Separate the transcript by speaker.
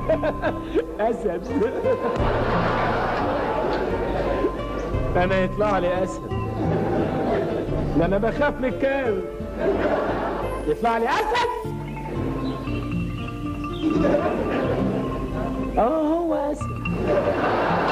Speaker 1: اسد. انا يطلع لي اسد، ده انا بخاف من الكلب. يطلع لي اسد. هو اسد.